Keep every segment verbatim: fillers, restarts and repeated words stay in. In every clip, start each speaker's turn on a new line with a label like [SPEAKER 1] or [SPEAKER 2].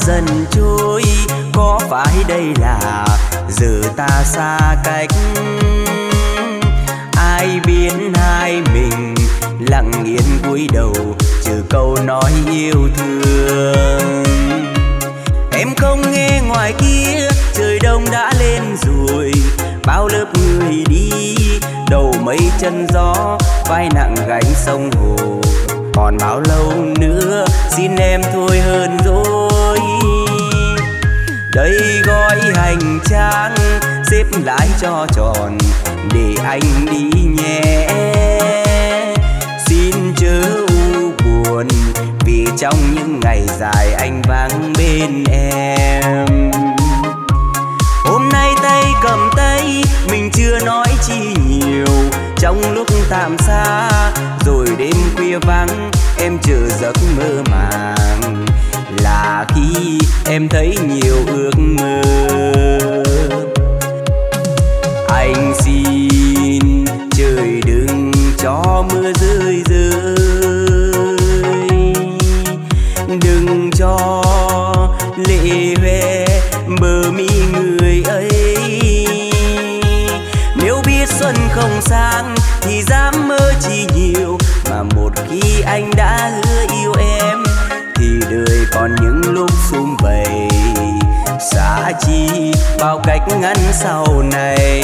[SPEAKER 1] dần trôi, có phải đây là giờ ta xa cách? Ai biết hai mình lặng yên cúi đầu trừ câu nói yêu thương. Em không nghe ngoài kia trời đông đã lên rồi, bao lớp người đi đầu mây chân gió, vai nặng gánh sông hồ. Còn bao lâu nữa xin em thôi hơn rồi. Đây gói hành trang xếp lại cho tròn để anh đi nhé. Xin chớ u buồn vì trong những ngày dài anh vắng bên em. Hôm nay tay cầm tay mình chưa nói chi nhiều, trong lúc tạm xa rồi đêm khuya vắng em chờ giấc mơ màng, là khi em thấy nhiều ước mơ. Anh xin trời đừng cho mưa rơi rơi, đừng cho lệ về bờ mi người ấy. Nếu biết xuân không sang thì dám mơ chi nhiều, mà một khi anh đã hứa yêu em thì đời còn những lúc sum vầy. Xa chi bao cách ngắn sau này,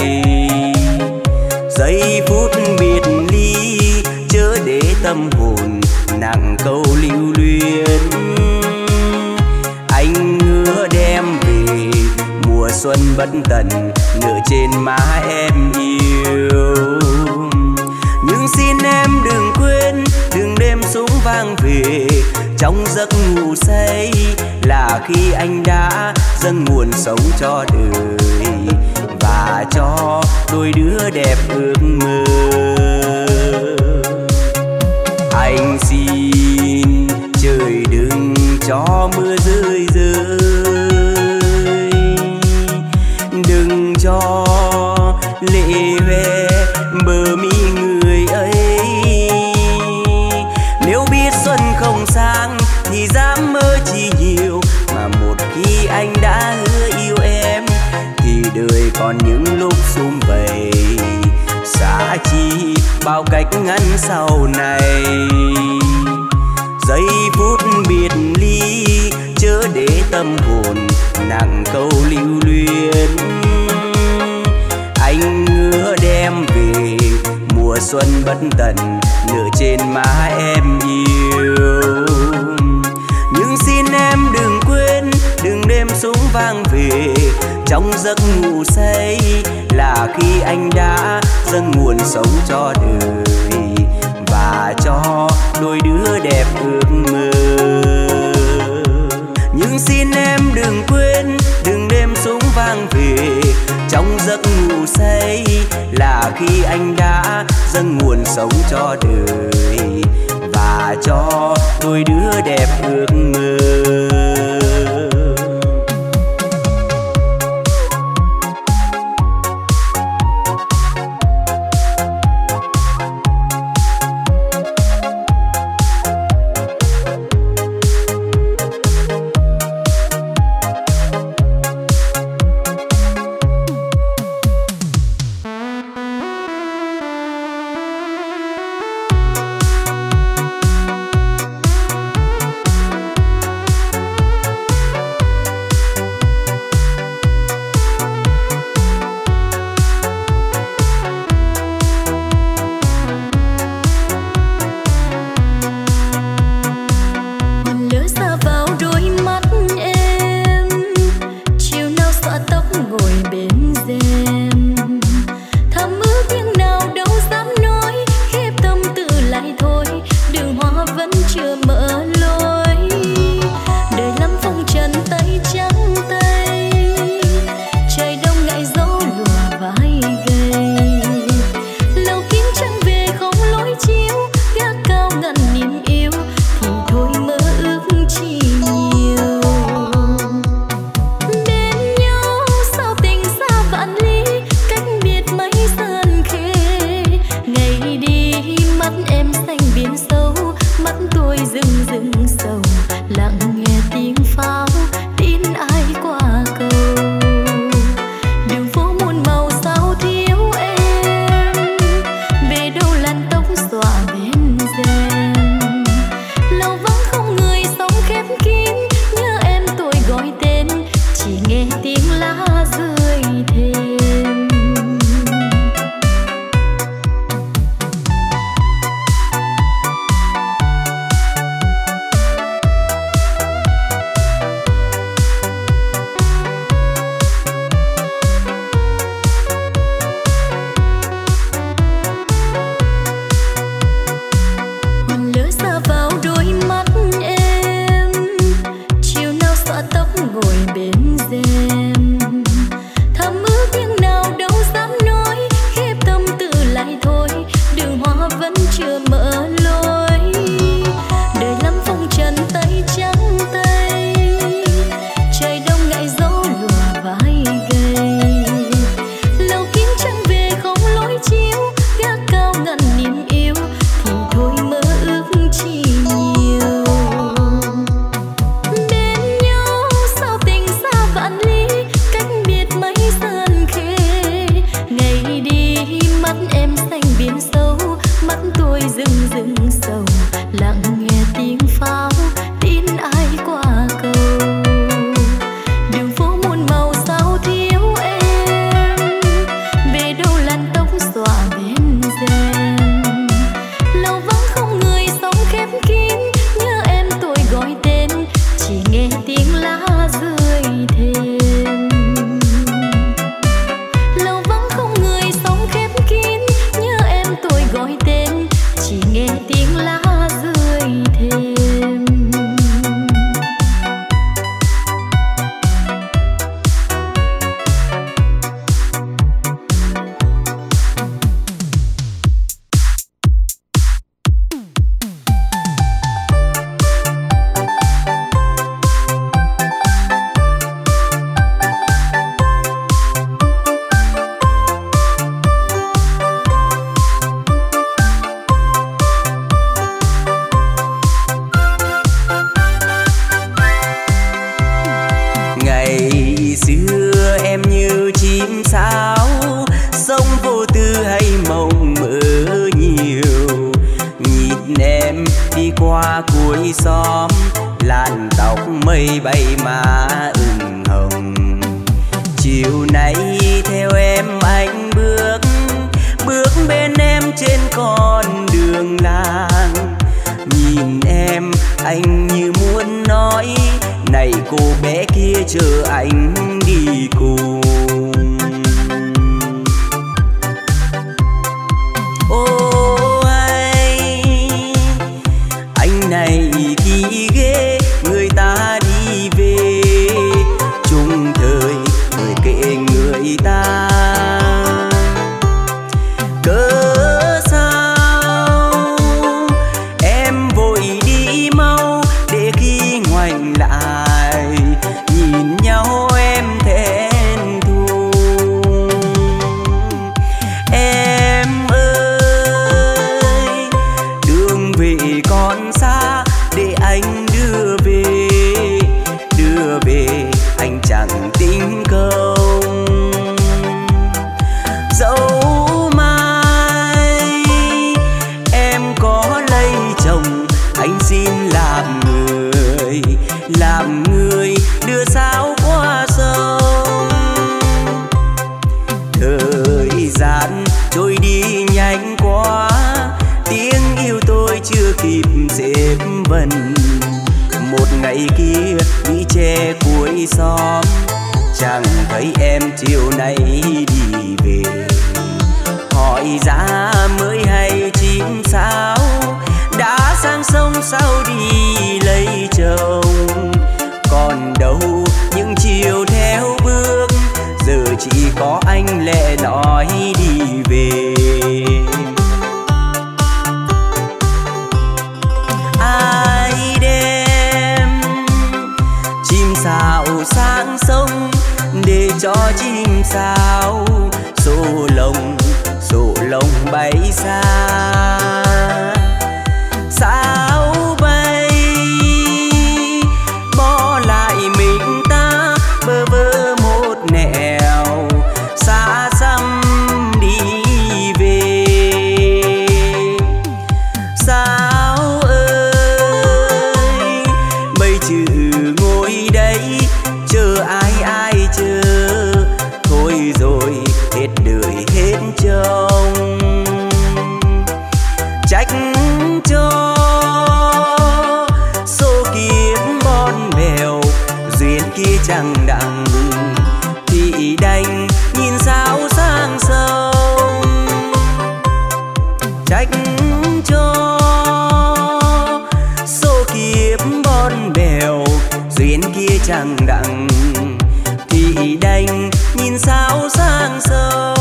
[SPEAKER 1] giây phút biệt ly chớ để tâm hồn nặng câu lưu luyến. Anh hứa đem về mùa xuân bất tận nở trên má em yêu. Nhưng xin em đừng quên, đừng đêm súng vang về trong giấc ngủ say, là khi anh đã dâng nguồn sống cho đời và cho đôi đứa đẹp ước mơ. Anh xin trời đừng cho mưa rơi rơi, đừng cho lệ về bờ mi người ấy. Nếu biết xuân không sang thì dám mơ chi nhiều, mà một khi anh đã hứa yêu em thì đời còn những lúc sum vầy. Xa chi bao cách ngắn sau này, giây phút biệt ly chớ để tâm hồn nặng câu lưu luyến. Anh hứa đem về mùa xuân bất tận nở trên má em yêu. Nhưng xin em đừng quên, đừng đêm súng vang về trong giấc ngủ say, là khi anh đã dâng nguồn sống cho đời và cho đôi đứa đẹp ước mơ. Nhưng xin em đừng quên, đừng đêm súng vang về trong giấc ngủ say, là khi anh đã dâng nguồn sống cho đời và cho đôi đứa đẹp ước mơ.
[SPEAKER 2] thương sầu, lặng nghe tiếng pháo tin ai qua cầu. Đường phố muôn màu sao thiếu em, về đâu làn tóc xõa bên rèm. Lâu vắng không người sống khép kín, nhớ em tôi gọi tên, chỉ nghe tiếng lá rơi thềm. Lâu vắng không người sống khép kín, nhớ em tôi gọi tên, chỉ nghe tiếng lá rơi thềm.
[SPEAKER 1] Qua cuối xóm làn tóc mây bay má ửng hồng. Chiều nay theo em anh bước bước bên em trên con đường làng. Nhìn em anh như muốn nói, này cô bé kia chờ anh đi cùng. Này kỳ ghê, người ta đi về chung thời người kệ người ta. Cớ sao em vội đi mau, để khi ngoảnh lại nhìn nhau em thẹn thùng. Em ơi đường về còn xa, để anh đưa về, đưa về anh chẳng tính công. Dẫu mai em có lấy chồng, anh xin làm người, làm người đưa sao qua sông. Thời gian trôi đi nhanh quá, tiếng yêu tôi chưa kịp xếp vần. Một ngày kia đi che cuối xóm, chẳng thấy em chiều nay đi về. Hỏi giá mới hay chín sao, đã sang sông sao đi lấy chồng. Còn đâu những chiều theo bước, giờ chỉ có anh lẻ loi đi về. Ai đem chim sào sang sông, để cho chim sào sổ lồng sổ lồng bay xa. Sao bay bỏ lại mình ta bơ vơ một nẻo, xa xăm đi về. Sao ơi mấy chữ ngồi đây chờ ai ai chờ, thôi rồi hết đời hết trông. Trách cho số kiếp bon bèo, duyên kia chẳng đặng thì đành nhìn sao sang sông. Trách cho số kiếp bon bèo, duyên kia chẳng đặng thì đành nhìn sao sang sông.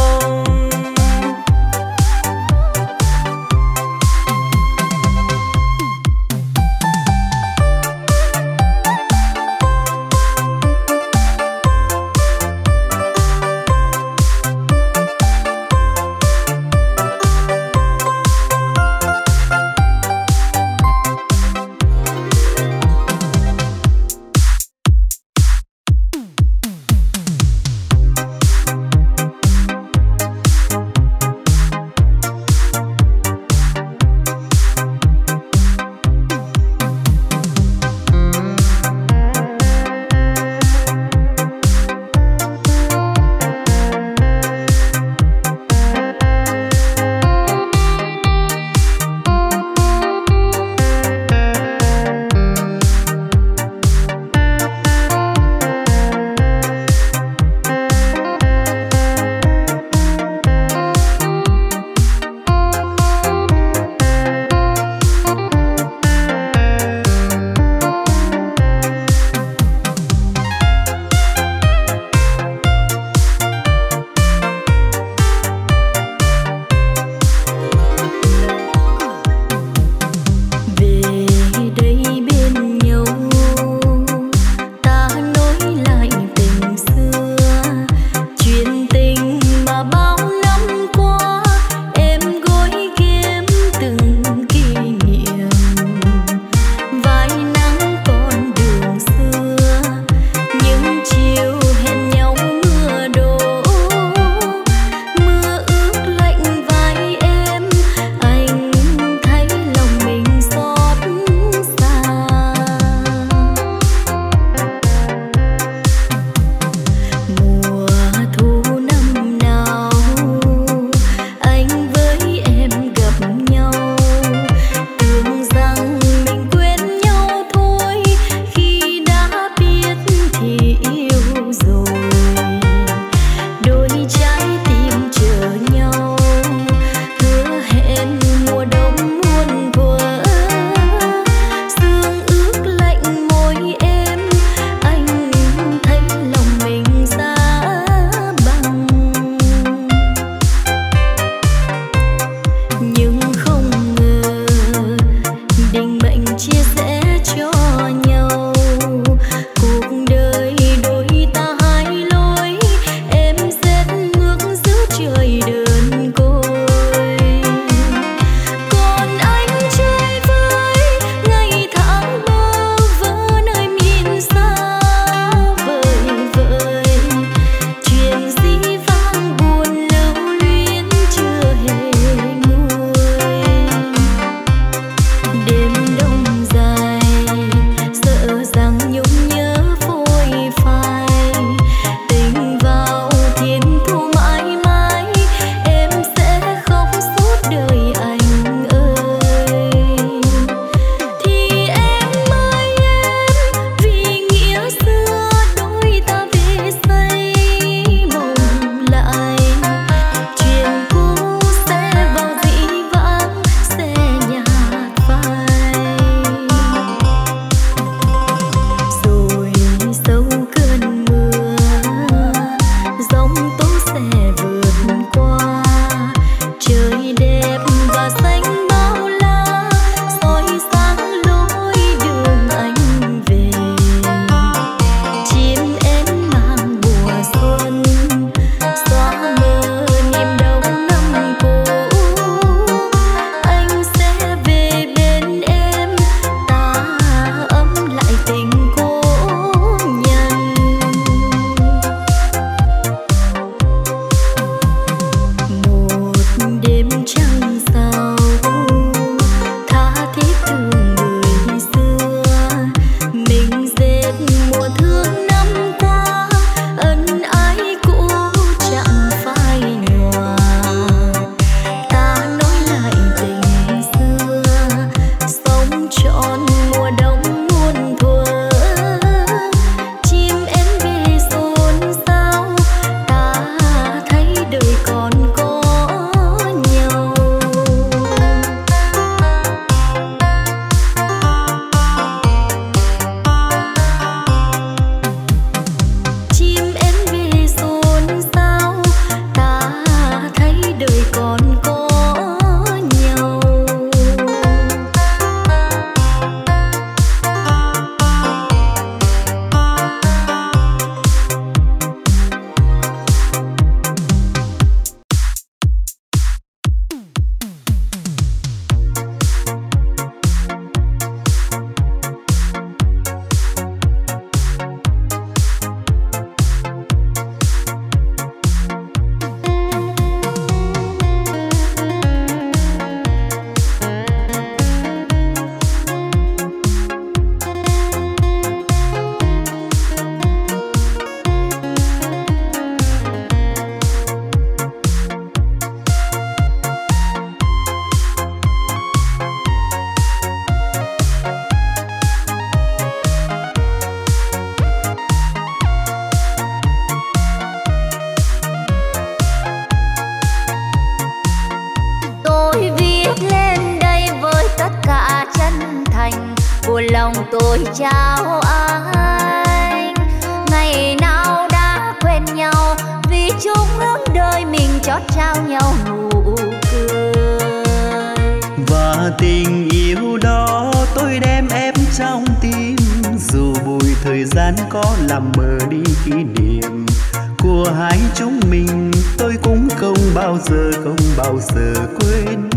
[SPEAKER 2] của lòng tôi trao anh. Ngày nào đã quen nhau vì chung hướng đời mình chót trao nhau nụ cười.
[SPEAKER 1] Và tình yêu đó tôi đem ép trong tim, dù bụi thời gian có làm mờ đi kỷ niệm của hai chúng mình. Tôi cũng không bao giờ không bao giờ quên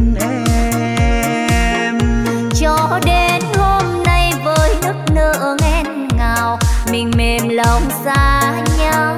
[SPEAKER 1] em.
[SPEAKER 2] Cho đến hôm nay với nức nở nghẹn ngào, mình mềm lòng xa nhau.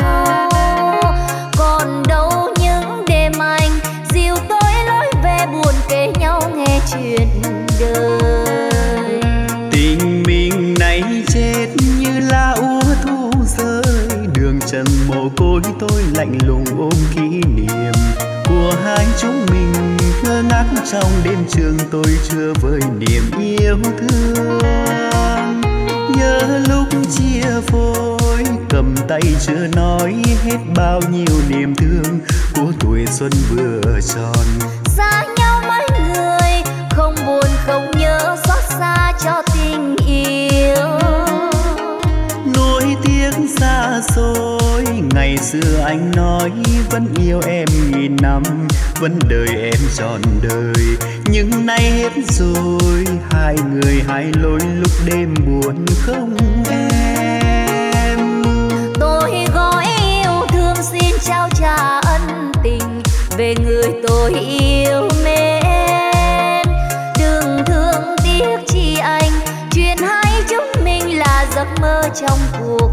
[SPEAKER 2] Còn đâu những đêm anh dìu tôi lối về buồn kể nhau nghe chuyện đời.
[SPEAKER 1] Tình mình này chết như lá úa thu rơi, đường trần mồ côi tôi lạnh lùng ôm kỷ niệm của hai chúng mình. Ngơ ngác trong đêm trường tôi chưa vơi niềm yêu thương. Nhớ lúc chia phôi cầm tay chưa nói hết bao nhiêu niềm thương của tuổi xuân vừa tròn.
[SPEAKER 2] Xa nhau mấy người không buồn không nhớ xót xa cho tình yêu.
[SPEAKER 1] Nỗi tiếc xa xôi ngày xưa anh nói vẫn yêu em nghìn năm, vẫn đợi em trọn đời. Nhưng nay hết rồi, hai người hai lối lúc đêm buồn không em.
[SPEAKER 2] Tôi gói yêu thương xin trao trả ân tình về người tôi yêu mến. Đừng thương tiếc chi anh, chuyện hai chúng mình là giấc mơ trong cuộc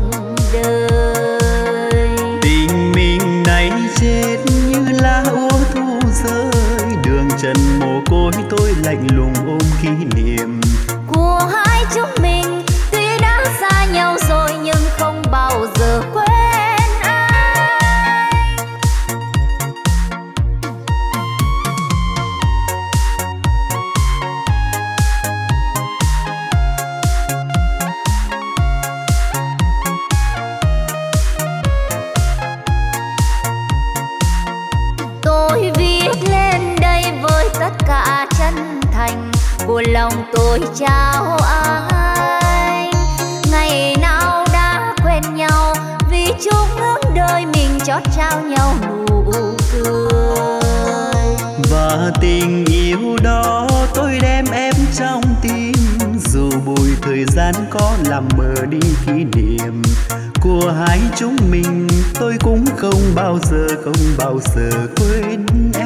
[SPEAKER 2] đời.
[SPEAKER 1] Tình mình này chết như lá úa thu rơi, đường trần mồ côi tôi lạnh lùng ôm kỷ niệm
[SPEAKER 2] của hai chúng mình. Tuy đã xa nhau rồi nhưng không bao giờ quên anh. Tôi viết lên đây với tất cả chân thành của lòng tôi trao anh. Ngày nào đã quen nhau vì chung hướng đời mình chót trao nhau nụ cười.
[SPEAKER 1] và tình yêu đó tôi đem ép trong tim, dù bụi thời gian có làm mờ đi kỷ niệm của hai chúng mình. Tôi cũng không bao giờ không bao giờ quên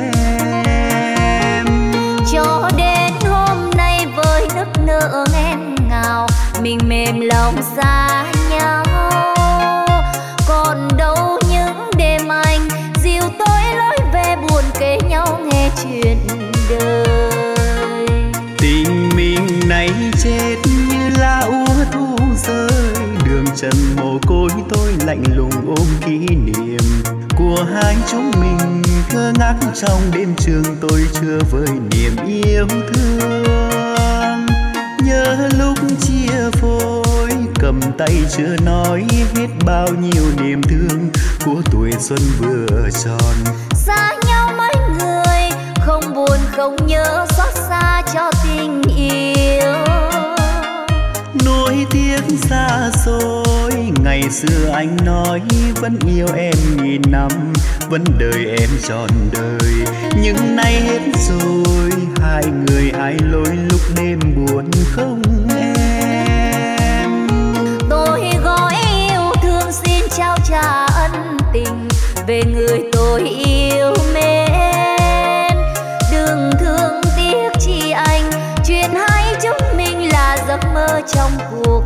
[SPEAKER 1] em.
[SPEAKER 2] Cho đến hôm nay với nức nở nghẹn ngào, mình mềm lòng xa nhau. Còn đâu những đêm anh dìu tôi lối về buồn kể nhau nghe chuyện đời.
[SPEAKER 1] Tình mình này chết như lá úa thu rơi, đường trần mồ côi tôi lạnh lùng ôm kỷ niệm của hai chúng mình. Ngơ ngác trong đêm trường tôi chưa vơi niềm yêu thương. Nhớ lúc chia phôi cầm tay chưa nói hết bao nhiêu niềm thương của tuổi xuân vừa tròn.
[SPEAKER 2] Xa nhau mấy người không buồn không nhớ xót xa cho tình yêu.
[SPEAKER 1] Nỗi tiếc xa xôi ngày xưa anh nói vẫn yêu em nghìn năm, vẫn đợi em trọn đời. Nhưng nay hết rồi, hai người hai lối lúc đêm buồn không em.
[SPEAKER 2] Tôi gói yêu thương xin trao trả ân tình về người tôi yêu mến. Đừng thương tiếc chi anh, chuyện hai chúng mình là giấc mơ trong cuộc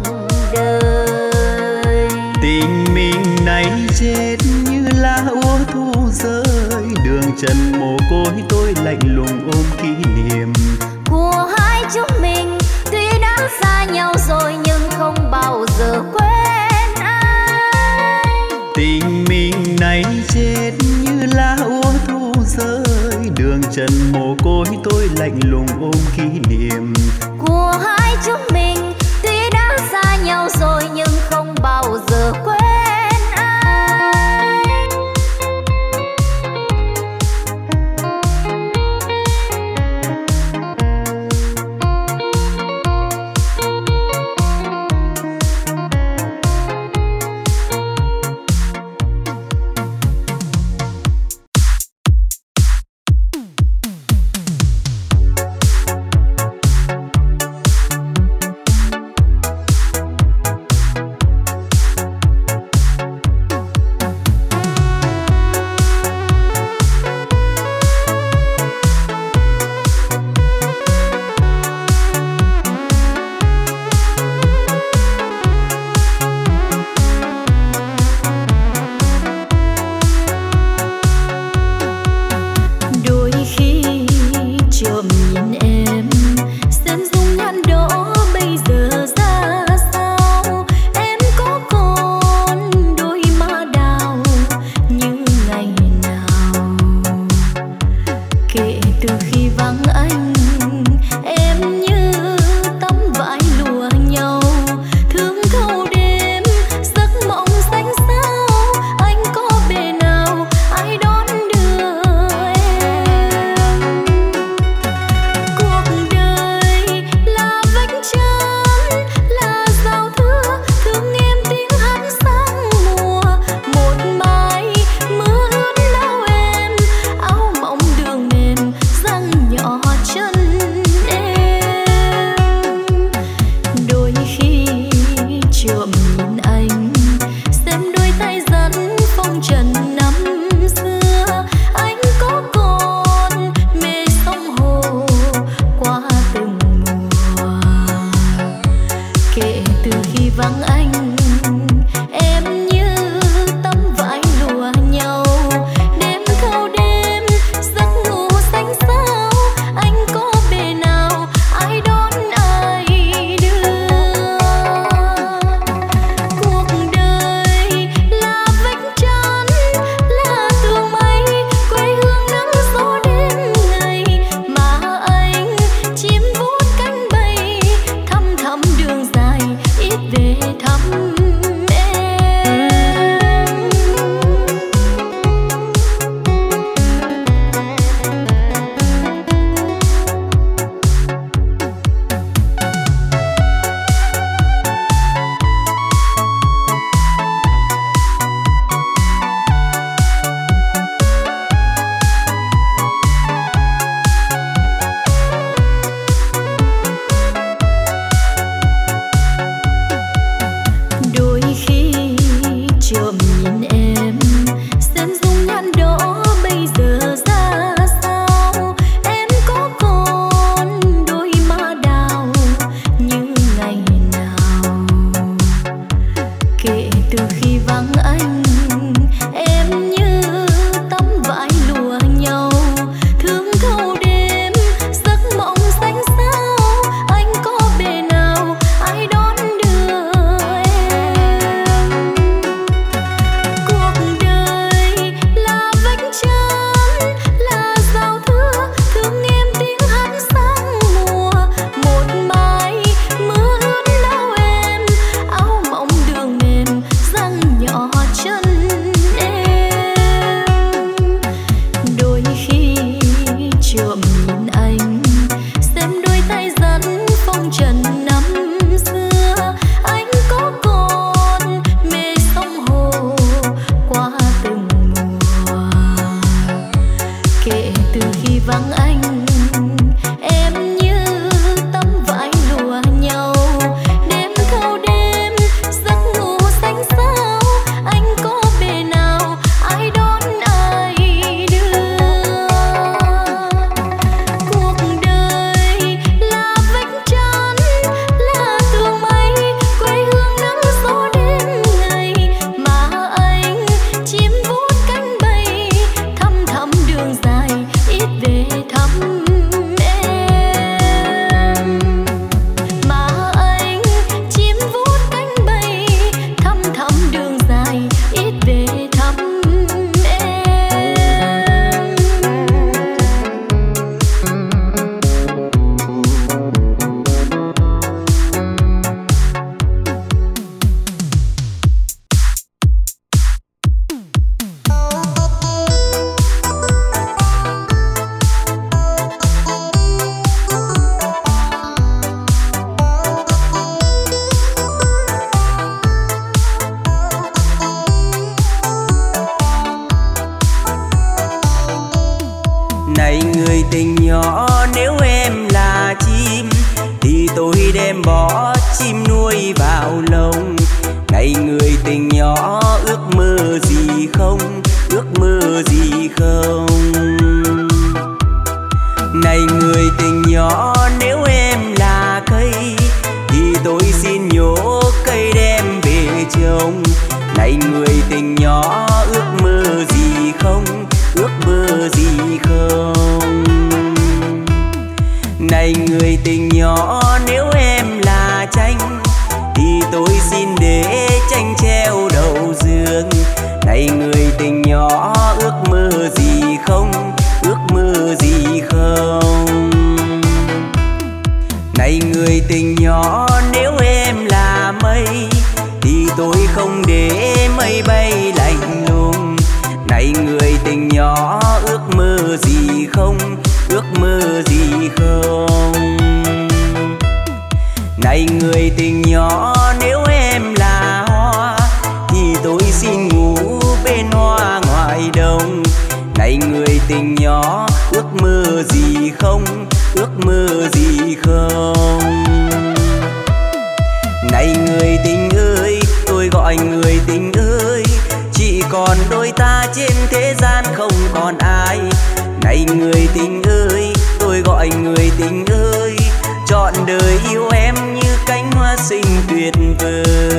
[SPEAKER 2] đời.
[SPEAKER 1] Tình mình này chết như lá úa thu rơi, đường trần mồ côi tôi lạnh lùng ôm kỷ niệm
[SPEAKER 2] của hai chúng mình. Tuy đã xa nhau rồi nhưng không bao giờ quên anh.
[SPEAKER 1] Tình mình này chết như lá úa thu rơi, đường trần mồ côi tôi lạnh lùng ôm kỷ niệm
[SPEAKER 2] của hai chúng mình. Tuy đã xa nhau rồi nhưng không bao giờ quên anh. vắng anh em như tấm vải lụa nhau. Đêm thâu đêm giấc ngủ xanh xao, anh có bề nào ai đón ai đưa. Cuộc đời là vách trán, là tường mây, quê hương nắng gió đêm ngày, mà anh chim vút cánh bay thăm thăm đường dài ít về thăm em. Đôi khi trộm nhìn em xem dung nhan đó bây giờ ra sao. Em có còn đôi má đào như ngày nào. Kể từ khi vắng anh em như tấm vải lụa nhau. Thương thâu đêm giấc mộng xanh xao, anh có bề nào ai đón đưa em. Cuộc đời là vách trán, là giao thừa, thương em tiếng hát sáng mùa. Một mai mưa ướt áo em, áo mỏng đường mềm răng nhỏ chân em. Đôi khi trộm nhìn anh xem đôi tay dắt phong trần năm xưa. Anh có còn mê sông hồ qua từng mùa. Kể từ khi vắng anh em như tấm vải lụa nhau. Đêm thâu đêm giấc ngủ xanh xao, anh có bề nào ai đón ai đưa. Cuộc đời là vách trán, là tường mây, quê hương nắng gió đêm ngày, mà anh chim vút cánh bay thăm thăm đường dài ít về thăm em. Mà anh chim vút cánh bay thăm thăm đường dài ít về thăm em.
[SPEAKER 1] Này người tình nhỏ, nếu em là chim thì tôi đem bỏ chim nuôi vào lồng. Này người tình nhỏ, ước mơ gì không, ước mơ gì không. Này người tình nhỏ, nếu em là cây thì tôi xin nhổ cây đem về trồng. Này người tình nhỏ, ước mơ gì không, ước mơ gì không. Này người tình nhỏ, nếu em là tranh thì tôi xin để tranh treo đầu giường. Này người tình nhỏ, ước mơ gì không, ước mơ gì không. Này người tình nhỏ, nếu em là mây thì tôi không để mây bay lạnh lùng. Này người tình nhỏ, ước mơ gì không, ước mơ gì không. Này người tình nhỏ, nếu em là hoa thì tôi xin ngủ bên hoa ngoài đồng. Này người tình nhỏ, ước mơ gì không, ước mơ gì không. Này người tình ơi, tôi gọi người tình ơi, chỉ còn đôi ta trên thế gian không còn ai. Này người tình ơi, tôi gọi người tình ơi, trọn đời yêu em như cánh hoa xinh tuyệt vời.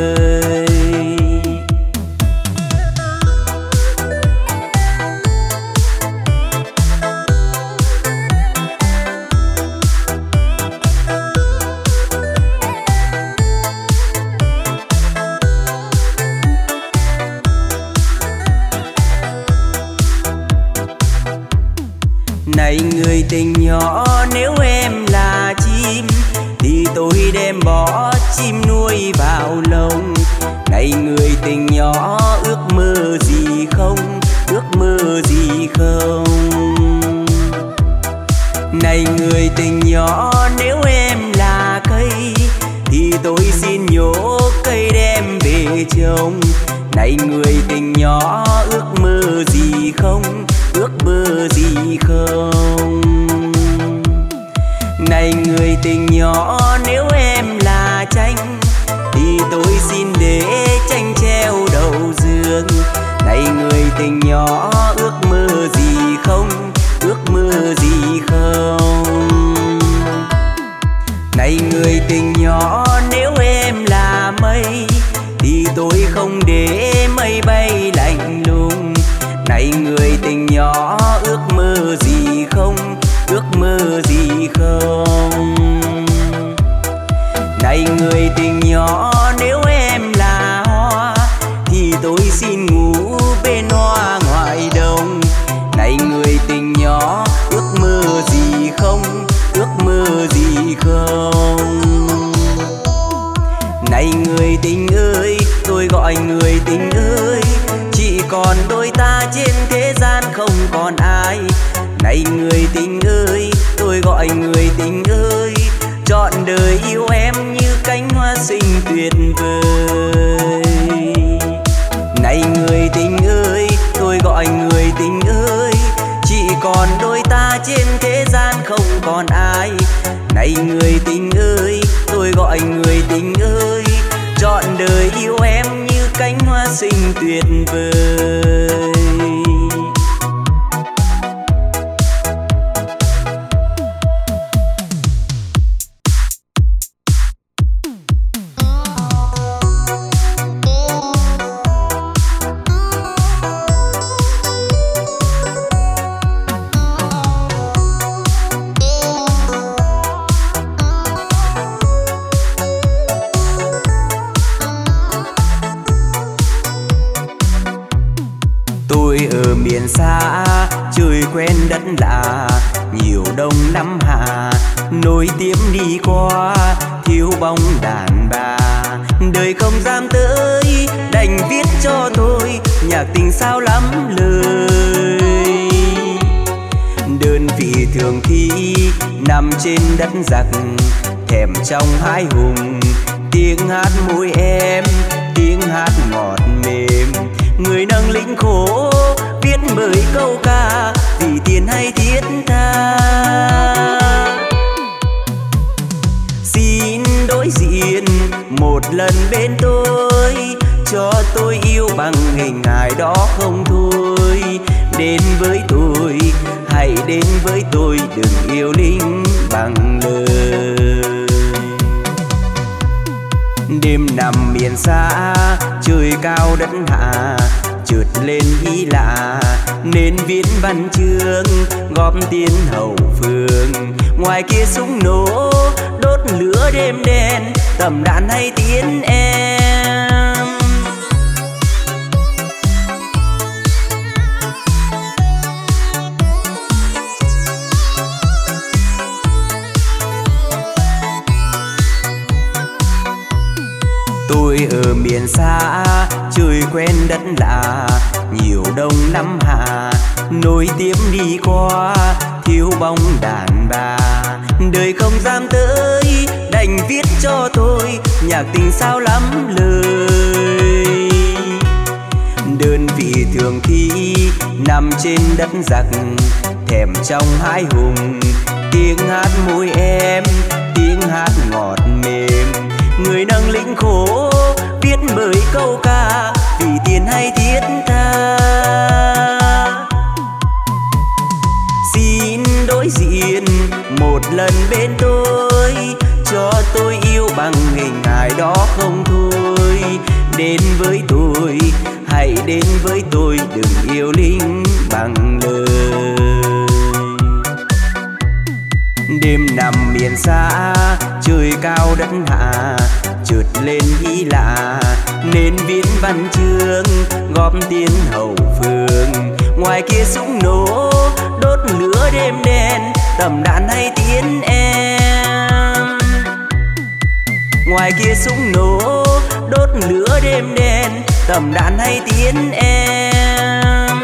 [SPEAKER 1] đem bỏ chim nuôi vào lồng. Này người tình nhỏ ước mơ gì không, ước mơ gì không. Này người tình nhỏ nếu em là cây thì tôi xin nhổ cây đem về trồng. Này người tình nhỏ ước mơ gì không, ước mơ gì không. Này người tình nhỏ nếu em là chanh thì tôi xin để chanh treo đầu giường. Này người tình nhỏ ước mơ gì không, ước mơ gì không. Này người tình nhỏ nếu em là mây thì tôi không để mây bay lạnh lùng. Này người tình nhỏ ước mơ gì không, ước mơ gì không. Này người tình nhỏ nếu em là hoa thì tôi xin ngủ bên hoa ngoài đồng. Này người tình nhỏ ước mơ gì không, ước mơ gì không. Này người tình ơi, tôi gọi người tình ơi, chỉ còn đôi ta trên thế gian không còn ai. Này người tình ơi, tôi gọi người tình ơi, trọn đời yêu em như cánh hoa xinh tuyệt vời. Này người tình ơi, tôi gọi người tình ơi, chỉ còn đôi ta trên thế gian không còn ai. Này người tình ơi, tôi gọi người tình ơi, trọn đời yêu em như cánh hoa xinh tuyệt vời. Miền xa trời quen đất lạ, nhiều đông năm hạ nối tiếp đi qua, thiếu bóng đàn bà. Đời không dám tới đành viết cho tôi nhạc tình sao lắm lời. Đơn vị thường khi nằm trên đất giặc, thèm trong hai hùng, tiếng hát môi em, tiếng hát ngọt mềm. Người nâng lính khổ viết mười câu ca vì tiền hay thiết tha. Xin đối diện một lần bên tôi, cho tôi yêu bằng hình hài đó không thôi. Đến với tôi, hãy đến với tôi, đừng yêu lính bằng lời. Đêm nằm miền xa trời cao đất hạ, chợt lên ý lạ nên viết văn chương góp tiến hậu phương. Ngoài kia súng nổ đốt lửa đêm đen, tầm đạn hay tiến em. Tôi ở miền xa trời quen đất lạ, nhiều đông năm hạ nối tiếp đi qua, thiếu bóng đàn bà. Đời không dám tới đành viết cho tôi nhạc tình sao lắm lời. Đơn vị thường khi nằm trên đất giặc, thèm trong hai hùng, tiếng hát môi em, tiếng hát ngọt mềm. Người nâng lính khổ viết mười câu ca vì tiền hay thiết tha. Xin đối diện một lần bên tôi, cho tôi yêu bằng hình hài đó không thôi. Đến với tôi, hãy đến với tôi, đừng yêu lính bằng lời. Đêm nằm miền xa trời cao đất hạ, chợt lên ý lạ nên viết văn chương góp tiến hậu phương. Ngoài kia súng nổ đốt lửa đêm đen, tầm đạn hay tiến em. ngoài kia súng nổ đốt lửa đêm đen, tầm đạn hay tiếng em.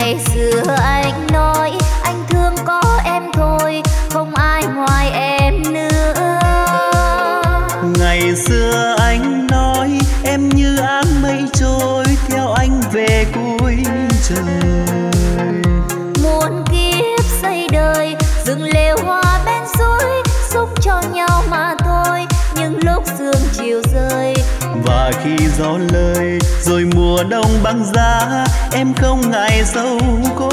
[SPEAKER 2] Ngày xưa anh nói anh thương có em thôi, không ai ngoài em nữa.
[SPEAKER 1] Ngày xưa anh nói em như áng mây trôi theo anh về cuối trời.
[SPEAKER 2] Muôn kiếp xây đời rừng lều hoa bên suối, xúc cho nhau mà thôi những lúc sương chiều rơi.
[SPEAKER 1] Và khi gió lời rồi mùa đông băng giá, em không ngại sâu côi.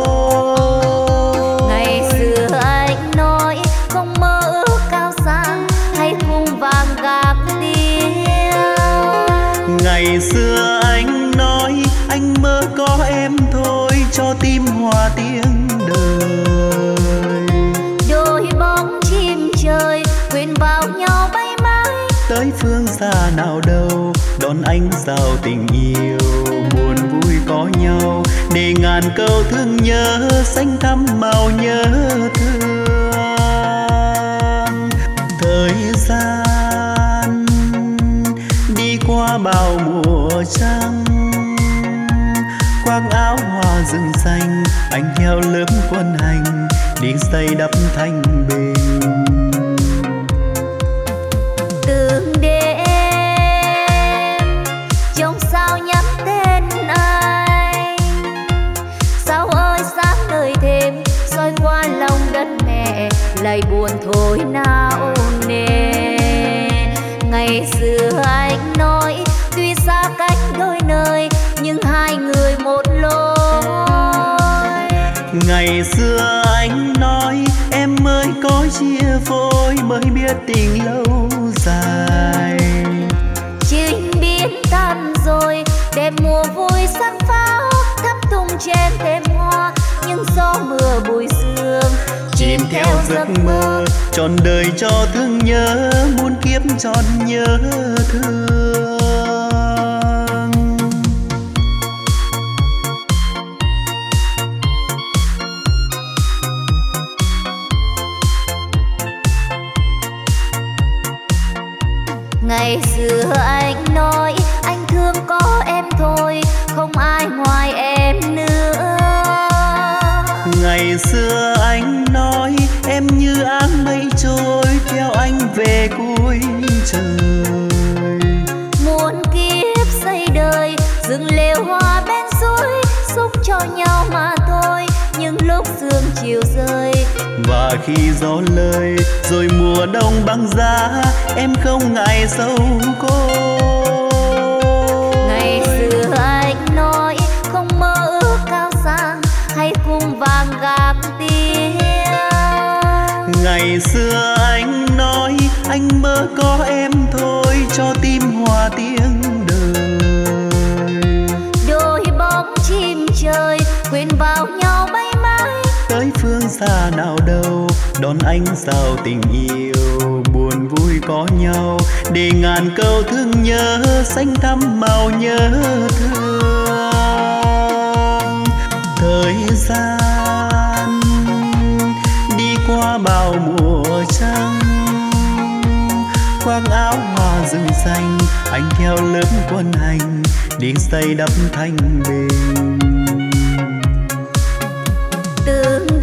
[SPEAKER 2] Ngày xưa anh nói không mơ ước cao sang hay khung vàng gạc tiếng.
[SPEAKER 1] Ngày xưa anh nói anh mơ có em thôi cho tim hòa tiếng đời.
[SPEAKER 2] Đôi bóng chim trời quyện vào nhau bay mãi,
[SPEAKER 1] tới phương xa nào đâu đón ánh sao tình yêu. Buồn vui có nhau để ngàn câu thương nhớ xanh thắm màu nhớ thương. Thời gian đi qua bao mùa trăng, khoác áo hoa rừng xanh anh theo lớp quân hành đi xây đắp thanh bình.
[SPEAKER 2] Từng đêm trong sao nhắn tên anh, sao ơi sáng đời thêm soi qua lòng đất mẹ lại buồn thôi nào nề. Ngày xưa anh nói tuy xa cách đôi nơi nhưng hai người một lối.
[SPEAKER 1] Ngày xưa anh nói em mới có chia phôi mới biết tình lâu dài.
[SPEAKER 2] Chính biến tan rồi đêm mùa vui sắc pháo thắm tung trên thềm hoa, nhưng gió mưa bụi sương
[SPEAKER 1] chìm theo giấc mơ trọn đời cho thương nhớ muôn kiếp trọn nhớ thương.
[SPEAKER 2] Ngày xưa anh nói anh thương có em thôi, không ai ngoài em nữa.
[SPEAKER 1] Ngày xưa anh nói em như áng mây trôi theo anh về cuối trời.
[SPEAKER 2] Muôn kiếp xây đời rừng lều hoa bên suối, xúc cho nhau mà thôi những lúc sương chiều rơi.
[SPEAKER 1] Và khi gió lời rồi mùa đông băng giá, em không ngại sâu côi.
[SPEAKER 2] Ngày xưa anh nói không mơ ước cao sang hay cung vàng gạc tiếng.
[SPEAKER 1] Ngày xưa anh nói anh mơ có em thôi cho tim hòa tiếng đời.
[SPEAKER 2] Đôi bóng chim trời quyện vào nhau bay mãi,
[SPEAKER 1] tới phương xa nào đâu đón ánh sao tình yêu. Buồn vui có nhau để ngàn câu thương nhớ xanh thắm màu nhớ thương. Thời gian đi qua bao mùa trăng, khoác áo hoa rừng xanh anh theo lớp quân hành đi xây đắp thanh bình.
[SPEAKER 2] Từng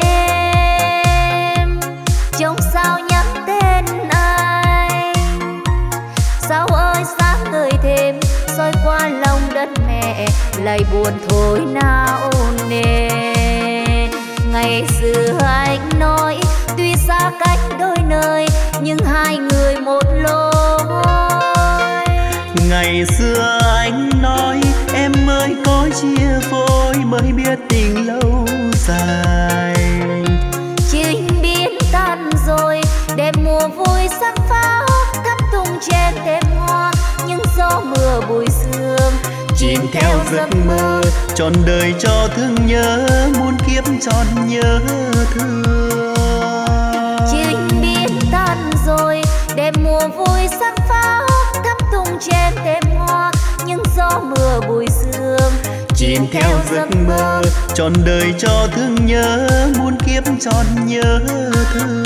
[SPEAKER 2] đêm trong sao nhắn tên anh, sao ơi sáng ngời thêm soi qua lòng đất mẹ lại buồn thôi nào nề. Ngày xưa anh nói tuy xa cách đôi nơi nhưng hai người một lối.
[SPEAKER 1] Ngày xưa anh nói em mới có chia phôi mới biết tình lâu dài.
[SPEAKER 2] Chính biến tan rồi đêm mùa vui sắc pháo thắm tung trên thềm hoa, nhưng gió mưa bụi sương
[SPEAKER 1] chìm theo giấc mơ trọn đời cho thương nhớ muôn kiếp trọn nhớ thương.
[SPEAKER 2] Chính biến tan rồi đêm mùa vui sắc pháo thắm tung trên thềm hoa, nhưng gió mưa bụi sương
[SPEAKER 1] chìm theo giấc mơ trọn đời cho thương nhớ muôn kiếp trọn nhớ thương.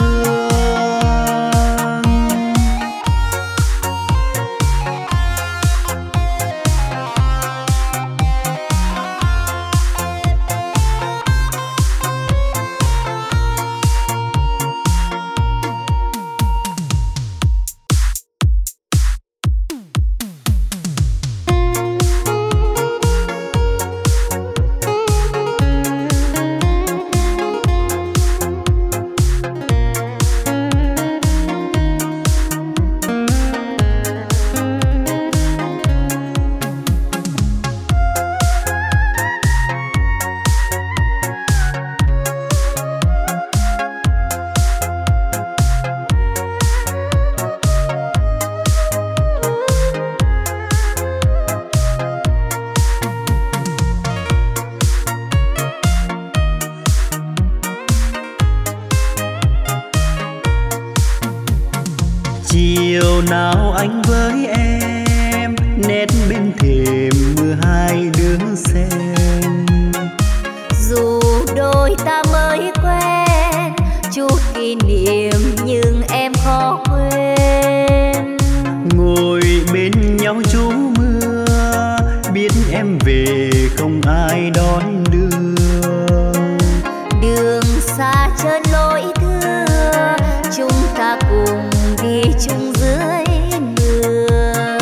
[SPEAKER 1] chiều nào anh với em nét bên thềm mưa hai đứa xem.
[SPEAKER 2] Dù đôi ta mới quen chút kỷ niệm nhưng em khó quên.
[SPEAKER 1] Ngồi bên nhau trú mưa biết em về không ai đón đưa.
[SPEAKER 2] Đường xa chân lối thưa chúng ta cùng đi chung dưới mưa.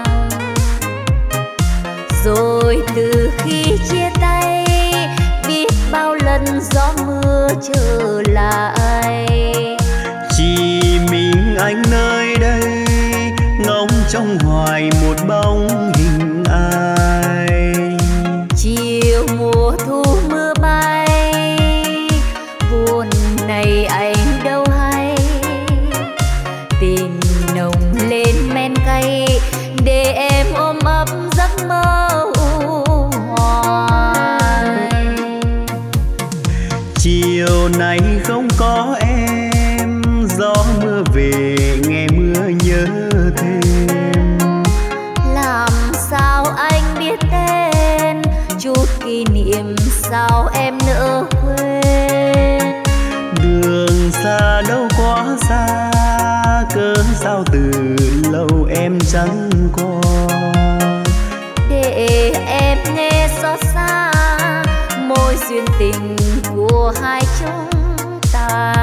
[SPEAKER 2] Rồi từ khi chia tay biết bao lần gió mưa trở lại.
[SPEAKER 1] Chỉ mình anh nơi đây ngóng trong hoài một bóng hình ai.
[SPEAKER 2] Chiều mùa thu mưa bay buồn này anh đâu hay. Tình nồng lên men cay để em ôm ấp giấc mơ hoài.
[SPEAKER 1] Chiều này không có em gió mưa về nghe mưa nhớ thêm.
[SPEAKER 2] Làm sao anh biết tên chút kỷ niệm sao em nỡ quên.
[SPEAKER 1] Đường xa đâu quá xa cớ sao từ lâu em chẳng còn.
[SPEAKER 2] Để em nghe xót xa môi duyên tình của hai chúng ta.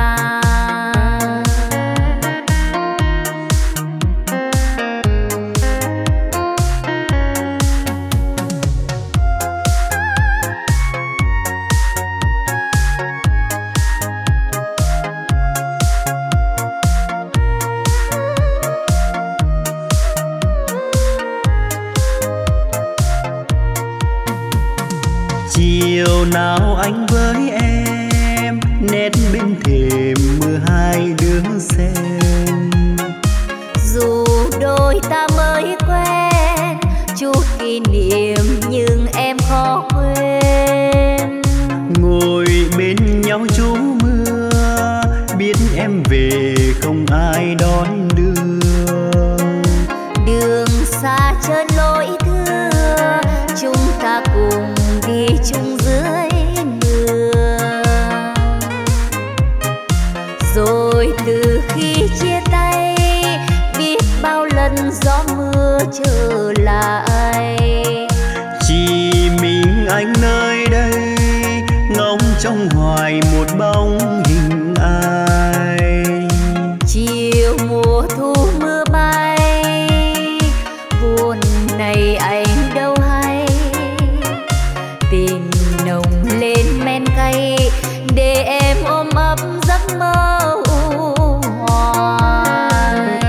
[SPEAKER 1] Chiều nào anh với em nét bên thềm mưa hai đứa xem.
[SPEAKER 2] Dù đôi ta mới quen chút kỷ niệm nhưng em khó quên.
[SPEAKER 1] Ngồi bên nhau trú mưa biết em về không ai đón đưa.
[SPEAKER 2] Đường xa chân lối thưa chúng ta cùng đi chung dưới mưa. Rồi từ khi chia tay biết bao lần gió mưa trở lại.
[SPEAKER 1] Chỉ mình anh nơi đây ngóng trong hoài một bóng hình ai.
[SPEAKER 2] Chiều mùa thu mưa bay buồn này anh đâu hay. Tình nồng lên men cay để em ôm ấp giấc mơ hoài.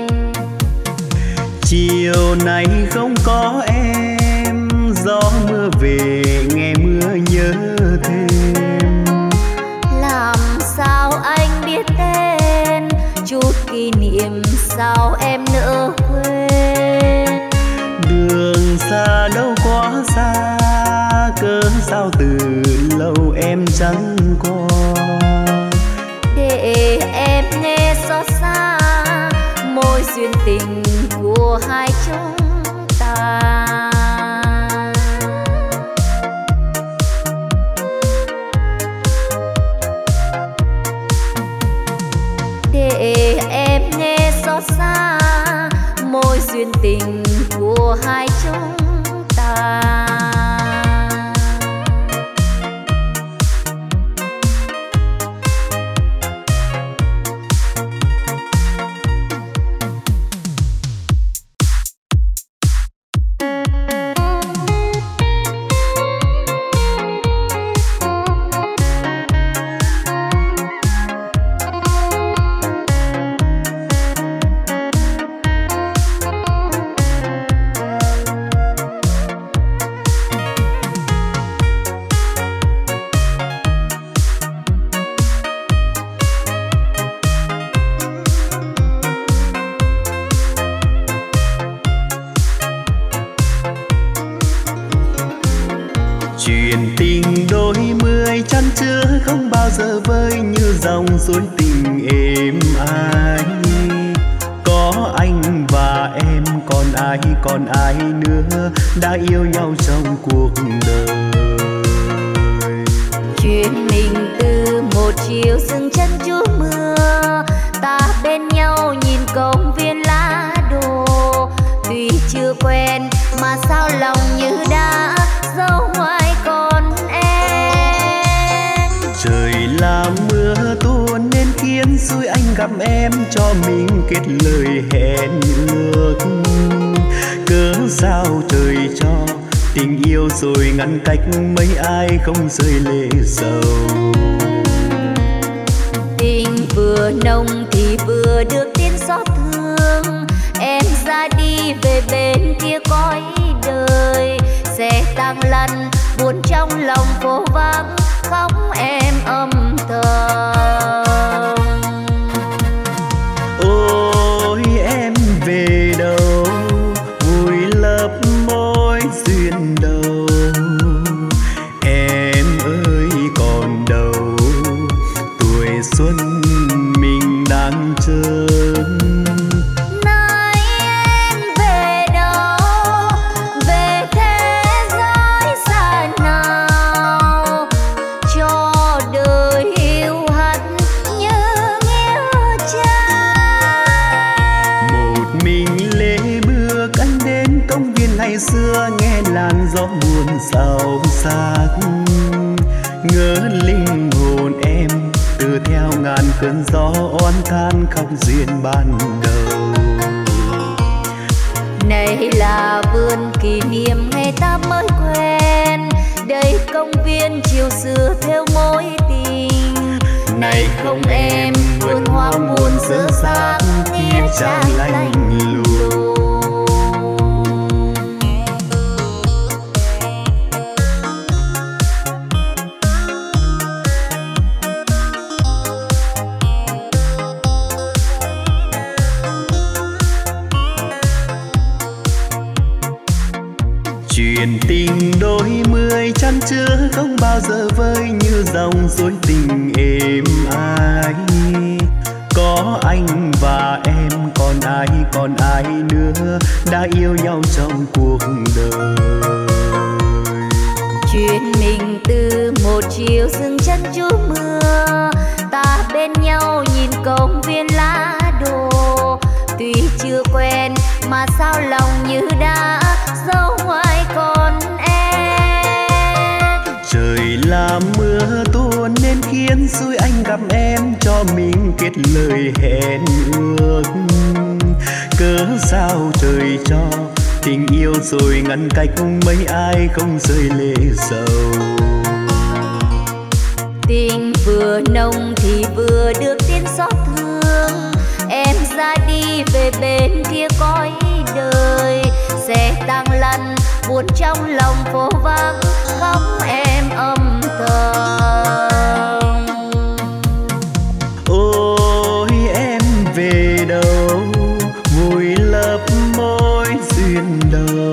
[SPEAKER 1] Chiều này không có em gió mưa về nghe mưa nhớ thêm.
[SPEAKER 2] Làm sao anh biết tên chút kỷ niệm sao em nỡ quên.
[SPEAKER 1] Đường xa đâu quá xa cớ sao từ lâu em chẳng còn.
[SPEAKER 2] Để em nghe xót xa môi duyên tình của hai chúng ta. Để em nghe xót xa môi duyên tình của hai chúng ta.
[SPEAKER 1] Chuyện tình đôi mươi chăn chứa không bao giờ vơi như dòng suối tình êm ái. Có anh ai, còn ai nữa đã yêu nhau trong cuộc đời.
[SPEAKER 2] Chuyện mình từ một chiều dừng chân chút mưa, ta bên nhau nhìn công viên lá đồ. Tuy chưa quen mà sao lòng như đã dấu ngoài con em.
[SPEAKER 1] Trời là mưa tuôn nên khiến xui anh gặp em, cho mình kết lời hẹn ước. Cớ sao trời cho tình yêu rồi ngăn cách, mấy ai không rơi lệ sầu.
[SPEAKER 2] Tình vừa nồng thì vừa được tin xót thương, em ra đi về bên kia cõi đời. Sẽ tăng lăn buồn trong lòng phố vắng, khóc em âm thầm.
[SPEAKER 1] Ôi em về đâu, vui lấp môi duyên đầu. Em ơi còn đâu, tuổi xuân mình đang chờ.
[SPEAKER 2] Nay em về đâu, về thế giới xa nào, cho đời hiu hắt như nghĩa trang.
[SPEAKER 1] Một mình lê bước anh đến công viên ngày xưa, nghe làn gió buồn xao xạc. Ngỡ linh hồn em từ theo ngàn cơn gió oán than khóc duyên ban đầu.
[SPEAKER 2] Này là vườn kỷ niệm ngày ta mới quen, đây công viên chiều xưa theo mối tình.
[SPEAKER 1] Này không em, vườn hoa muôn rỡ rác, nghĩa trang lạnh lùng. Chuyện tình đôi mươi chăn chứa không bao giờ vơi, như dòng dối tình êm ái. Có anh và em, còn ai, còn ai nữa đã yêu nhau trong cuộc đời.
[SPEAKER 2] Chuyện mình từ một chiều dừng chân chút mưa, ta bên nhau nhìn công viên lá đồ. Tuy chưa quen mà sao lòng như đã dấu ngoài con em.
[SPEAKER 1] Trời là mưa tuôn nên khiến xui anh gặp em, cho mình kết lời hẹn ước. Cớ sao trời cho tình yêu rồi ngăn cách, mấy ai không rơi lệ sầu.
[SPEAKER 2] Tình vừa nồng thì vừa được tin xót thương, em ra đi về bên kia cõi đời. Sẽ tăng lăn buồn trong lòng phố vắng, khóc em âm thầm.
[SPEAKER 1] Ôi em về đâu, vui lấp môi duyên đầu.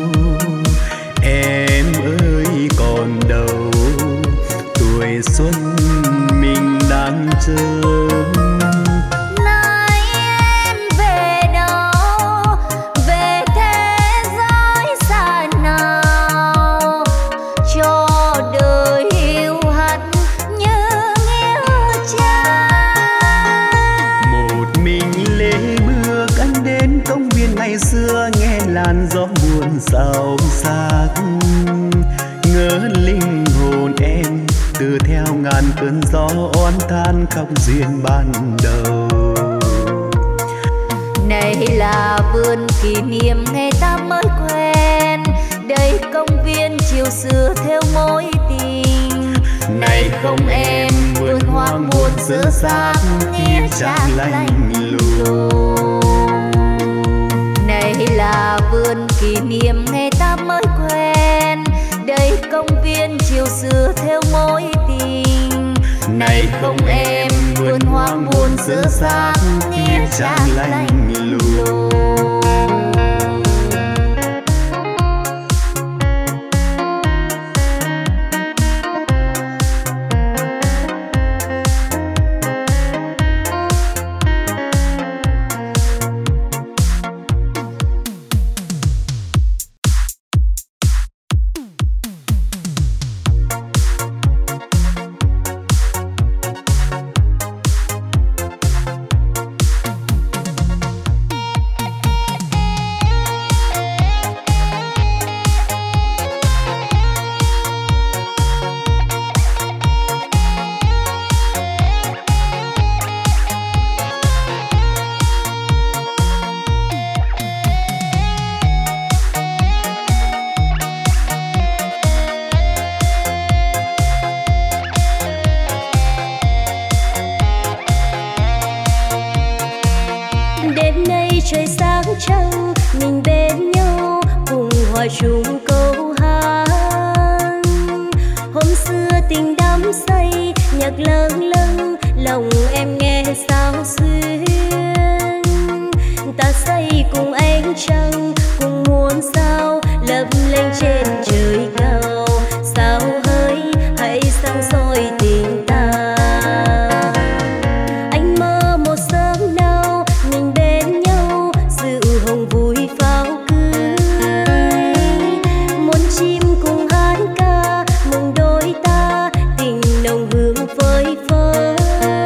[SPEAKER 1] Em ơi còn đâu, tuổi xuân mình đang chờ. Ngày xưa nghe làn gió buồn xao xạc, ngỡ linh hồn em từ theo ngàn cơn gió oán than khóc duyên ban đầu.
[SPEAKER 2] Này là vườn kỷ niệm ngày ta mới quen, đây công viên chiều xưa theo mối tình.
[SPEAKER 1] Này không em, vườn hoa muôn rỡ rác, nghĩa trang lạnh lùng.
[SPEAKER 2] Này là vườn kỷ niệm ngày ta mới quen, đây công viên chiều xưa theo mối tình.
[SPEAKER 1] Này không em, vườn hoa muôn rỡ rác, nghĩa trang lạnh lùng.
[SPEAKER 2] chung câu hát. Hôm xưa tình đắm say nhạc lâng lâng, lòng em nghe sao xuyên. Ta say cùng ánh trăng cùng muôn sao lấp lánh trên trời cao. Sao hỡi hãy sáng soi tình ta. Anh mơ một sớm nào mình bên nhau, sự hồng vui pháo cưới. Muôn chim cùng hát ca mừng đôi ta, tình nồng hương phơi phới.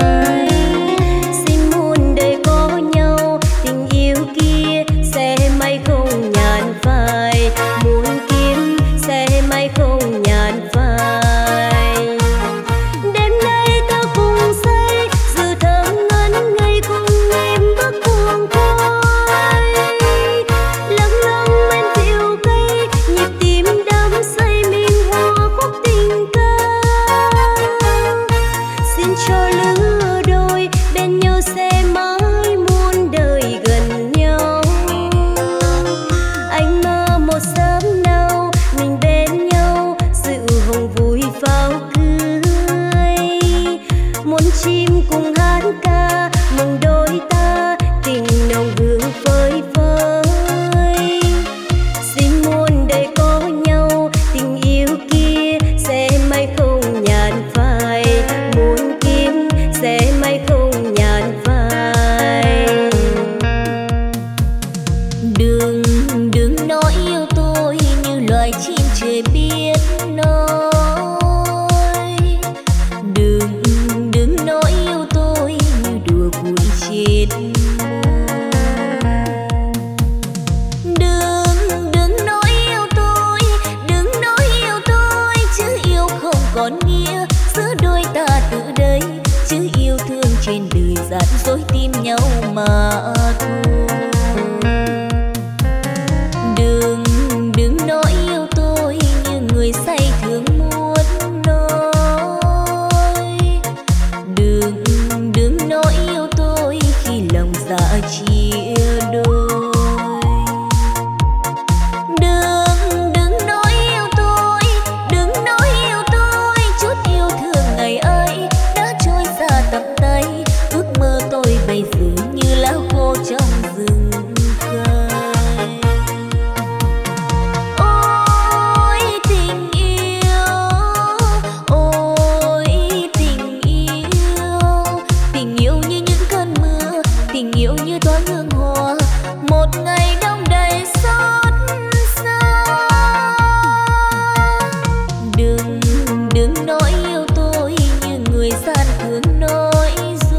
[SPEAKER 2] Xin muôn đời có nhau, tình yêu kia sẽ mãi không nhàn phai. Muốn kiếm sẽ mãi không nhàn phai. Đêm nay ta cùng say dù thơm ngắn ngày cùng em bước cuồng khói. Lâng lâng bên rượu cây nhịp tim đắm say mình hòa khúc tình ca. Xin cho lứa đôi bên nhau sẽ mãi muôn đời gần nhau. Anh mơ một sớm nào mình bên nhau, sự hồng vui pháo cưới. Muôn chim cùng hát ca mừng đôi ta, tình nồng hương phơi phới. Xin muôn đời có nhau, tình yêu kia sẽ mãi không nhàn phai. Muốn kiếm sẽ mãi không nhàn phai. Đừng đừng nói yêu tôi như loài chim trời biết nói. Đừng đừng nói yêu tôi như đùa vui chết môi. Đừng đừng nói yêu tôi, đừng nói yêu tôi, chứ yêu không còn nghĩa giữa đôi ta từ đây. Chứ yêu thương trên đời gian dối tim nhau mà thôi. Đừng đừng nói yêu tôi như người say thương muốn nói. Đừng đừng nói yêu tôi khi lòng dạ chia đôi. Đừng đừng nói yêu tôi, đừng nói yêu tôi, chút yêu thương ngày ấy đã trôi xa tầm tay. Ước mơ tôi bây giờ như lá khô trong rừng cây. Ôi tình yêu, ôi tình yêu, tình yêu như những cơn mưa, tình yêu như thoáng hương hoa, một ngày đông đầy xót xa. Đừng đừng nói yêu tôi như người gian thương nói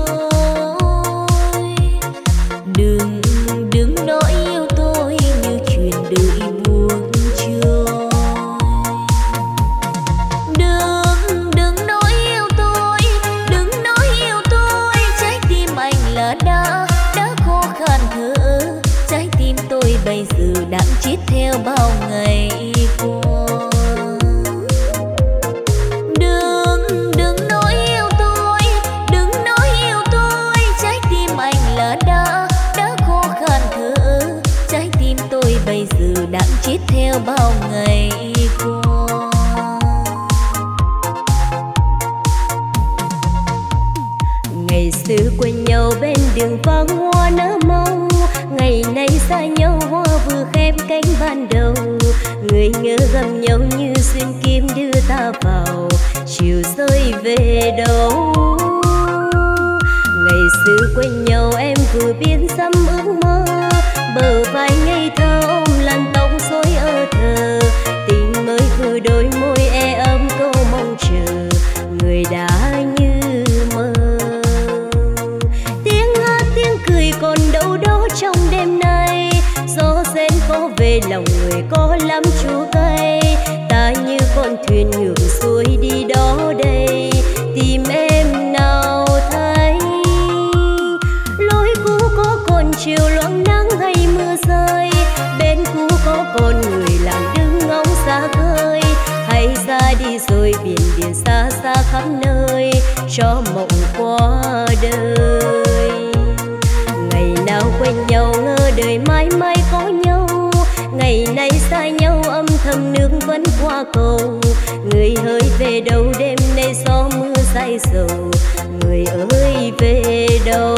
[SPEAKER 2] dối. Đừng đừng nói yêu tôi như chuyện đời buông trôi. Đừng đừng nói yêu tôi, đừng nói yêu tôi, trái tim anh là đã đã khô khan thở. Trái tim tôi bây giờ đang chết theo bao ngày qua. Đừng đừng nói yêu tôi, đừng nói yêu tôi, trái tim anh là đã đã khô khan thở. Trái tim tôi bây giờ đang chết theo bao ngày qua. Ngày xưa quen nhau bên đường vắng hoa nở mong, ngày nay xa nhau hoa vừa khép cánh ban đầu. Người ngỡ gầm nhau như xuyên kim đưa ta vào, chiều rơi về đâu. Ngày xưa quen nhau em vừa biên dăm ước mơ, bờ vai ngây thơ ôm làn tóc rối ơ thơ. Tình mới vừa đôi môi e ấm câu mong chờ, người đã như mơ. Tiếng hát tiếng cười còn đâu đó trong đêm nay, gió rén có về lòng người có lắm chua cay. Ta như con thuyền ngược xuôi đi đó đây, tìm em nào thấy. Lối cũ có còn chiều loáng nắng hay mưa rơi, bên cũ có còn người lặng đứng ngóng xa khơi. Hay ra đi rồi biển biển xa xa khắp nơi, cho mộng qua đời. Ngày nào quen nhau ngỡ đời mãi mãi có nhau, ngày nay xa nhau âm
[SPEAKER 3] vẫn qua cầu. Người ơi về đâu đêm nay gió mưa say sầu, người ơi về đâu.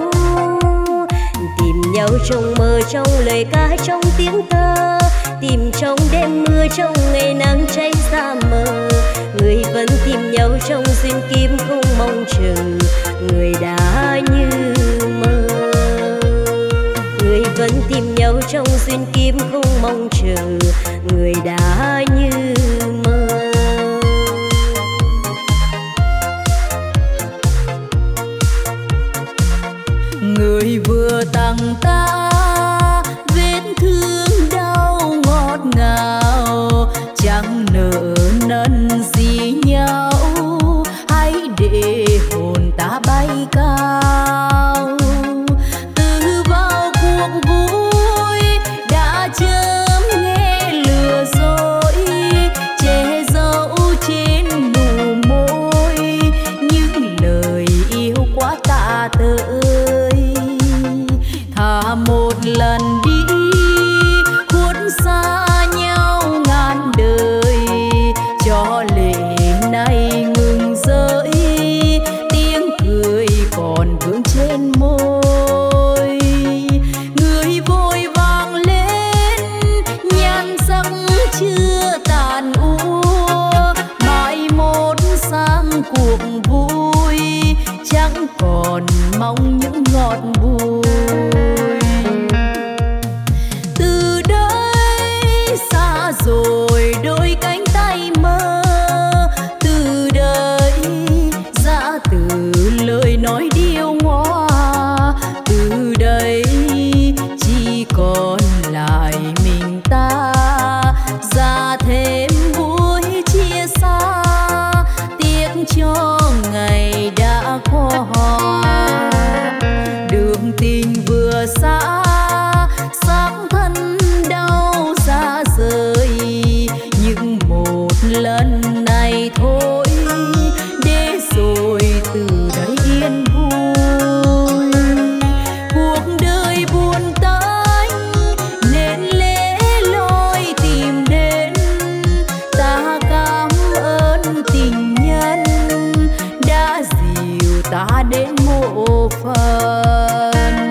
[SPEAKER 3] Tìm nhau trong mơ, trong lời ca, trong tiếng thơ, tìm trong đêm mưa, trong ngày nắng cháy xa mờ. Người vẫn tìm nhau trong duyên kiếp không mong chờ, người đã như mơ. Người vẫn tìm nhau trong duyên kiếp không mong chờ, người đã như mơ.
[SPEAKER 2] Người vừa tặng ta vết thương đau ngọt ngào, chẳng nợ nần gì nhau, hãy để hồn ta bay cao. Từ vào cuộc vui đã chớm nghe lừa dối, che giấu trên nụ môi những lời yêu quá tạ tơi. Thà một lần đi khuất xa nhau ngàn đời, cho lệ này ngừng rơi, tiếng cười còn vương trên môi. Người vội vàng lên nhan sắc chưa tàn úa, mãi một sang cuộc vui chẳng còn mong những ngọt bùi. Từ đây xa rồi đôi cánh tay mơ, từ đây ra từ lời nói điêu ngoa, từ đây chỉ còn lại mình ta, ra thêm vui chia xa, tiếc cho ngày đã qua. Đường tình vừa xa xác thân đau ra rời, nhưng một lần này thôi để rồi từ đây yên vui. Cuộc đời buồn tanh nên lẽ loi tìm đến, ta cảm ơn tình nhân đã dìu ta đến mộ phần.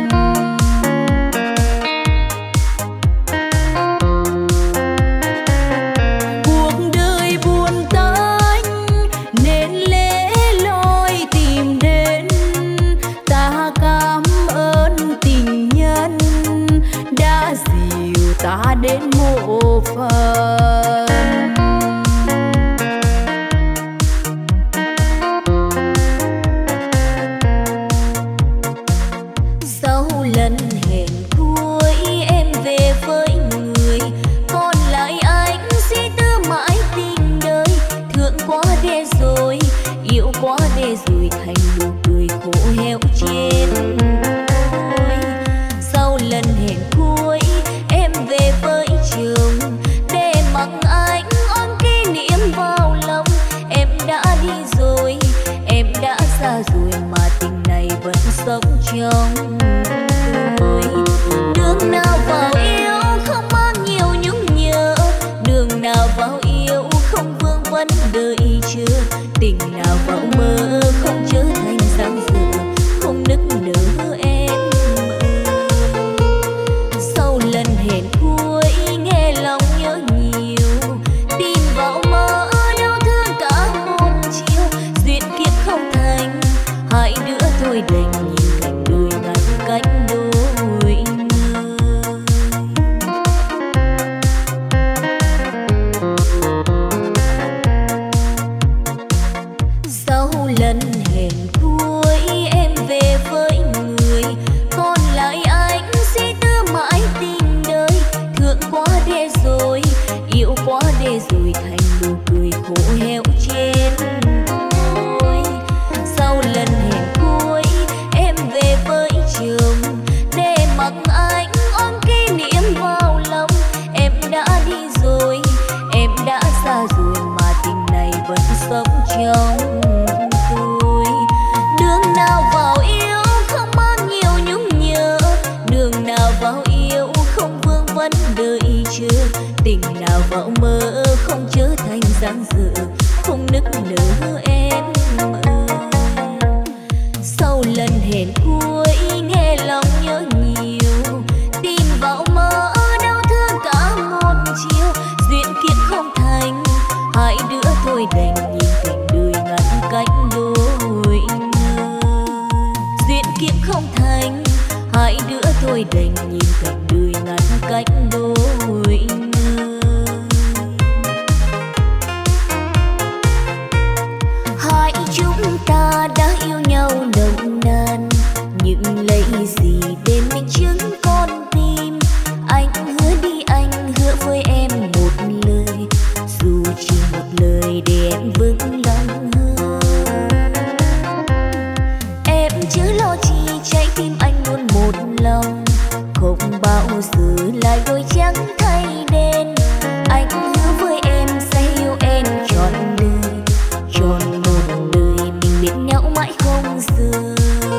[SPEAKER 2] Cuộc đời buồn tanh nên lẽ loi tìm đến, ta cảm ơn tình nhân đã dìu ta đến mộ phần. Sau lần hẹn cuối em về với người, còn lại anh suy tư mãi tình đời. Thương quá để rồi, yêu quá để rồi, thành nụ cười khổ héo trên môi. Sau lần hẹn cuối em về với chồng, để mặc anh ôm kỷ niệm vào lòng. Em đã đi rồi, em đã xa rồi, mà tình này vẫn sống trong tôi. Đường nào vào yêu không mang nhiều nhung nhớ, đường nào vào yêu không vương vấn đợi chờ, tình nào vào mơ không trở thành dáng dở, không nức nở em ơi. Sau lần hẹn cuối nghe lòng nhớ nhiều, tin vào mơ đau thương cả một chiều, duyên kiếp không thành, hai đứa thôi đành nhìn cảnh đôi ngăn cách đôi người. Sau lần hẹn cuối em về với người, còn lại anh suy tư mãi tình đời. Thương quá để rồi, yêu quá để rồi, thành nụ cười khổ héo trên môi. Sau lần hẹn cuối em về với chồng, để mặc anh ôm kỷ niệm vào lòng. Em đã đi rồi, em đã xa rồi, mà tình này vẫn sống trong tôi. Đường nào vào yêu không mang nhiều nhung nhớ, đường nào vào yêu không vương vấn đợi chờ, tình nào vào mơ không sáng giờ không nức nở em ơi. Sau lần hẹn cuối nghe lòng nhớ nhiều, tin vào mơ đau thương cả một chiều. Duyên kiếp không thành, hai đứa thôi đành nhìn cảnh đời ngăn cách đôi nơi. Duyên kiếp không thành, hai đứa thôi đành nhìn cảnh đời ngăn cách đôi nơi. Hai chúng ta đã yêu nhau nồng nàn, nhưng lấy gì để minh chứng con tim. Anh hứa đi, anh hứa với em một lời, dù chỉ một lời để em vững lòng hơn. Em chớ lo chi, trái tim anh luôn một lòng, không bao giờ lại đôi trắng thay đen. Anh hứa với em sẽ yêu em trọn đời, trọn một đời mình bên nhau mãi không rời.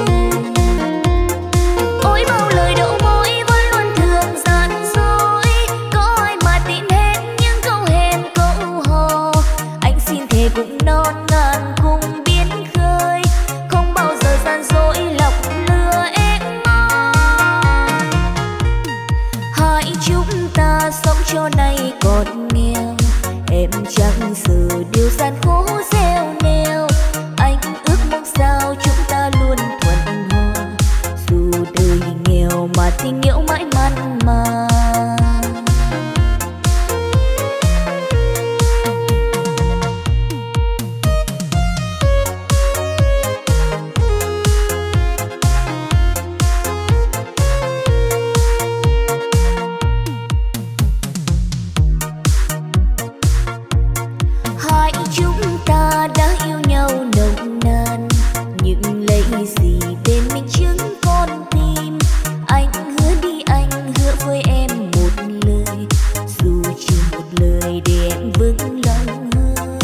[SPEAKER 2] Ôi bao lời đậu môi vẫn luôn thường gian dối, có ai mà tin hết những câu hẹn câu hò. Anh xin thề cũng non ngàn cùng biến khơi, không bao giờ gian dối lọc lừa em mãi. Hai chúng ta sống cho nay còn nghèo, em chẳng sợ điều gian khổ gieo neo. Anh ước mong sao chúng ta luôn thuận hòa, dù đời nghèo mà tình yêu mãi mặn mà. Hai chúng ta đã yêu nhau nồng nàn, nhưng lấy gì để minh chứng con tim. Anh hứa đi, anh hứa với em một lời, dù chỉ một lời để em vững lòng hơn.